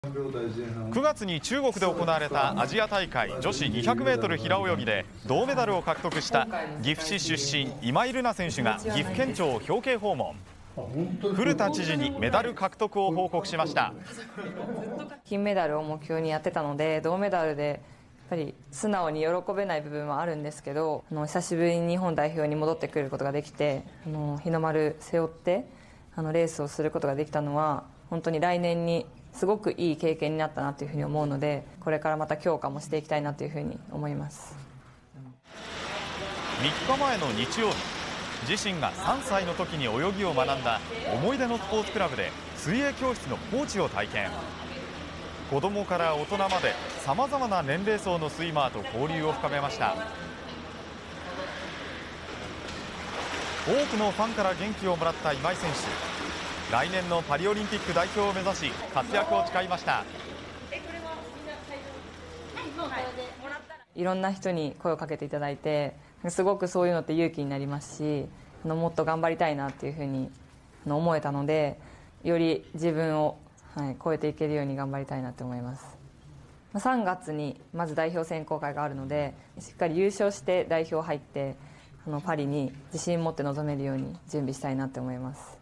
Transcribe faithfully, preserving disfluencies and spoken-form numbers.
くがつに中国で行われたアジア大会女子にひゃくメートル平泳ぎで銅メダルを獲得した岐阜市出身今井月選手が岐阜県庁を表敬訪問。古田知事にメダル獲得を報告しました。 金メダルを目標にやってたので、銅メダルでやっぱり素直に喜べない部分はあるんですけど、あの久しぶりに日本代表に戻ってくることができて、あの日の丸背負ってあのレースをすることができたのは本当に来年にすごくいい経験になったなというふうに思うので、これからまた強化もしていきたいなというふうに思います。 みっかまえの日曜日、自身がさんさいの時に泳ぎを学んだ思い出のスポーツクラブで水泳教室のコーチを体験。子どもから大人までさまざまな年齢層のスイマーと交流を深めました。多くのファンから元気をもらった今井選手、来年のパリオリンピック代表を目指し活躍を誓いました。 いろんな人に声をかけていただいて、すごくそういうのって勇気になりますし、あのもっと頑張りたいなっていうふうに思えたので、より自分を、はい、超えていけるように頑張りたいなと思います。さんがつにまず代表選考会があるので、しっかり優勝して代表入ってあのパリに自信を持って臨めるように準備したいなと思います。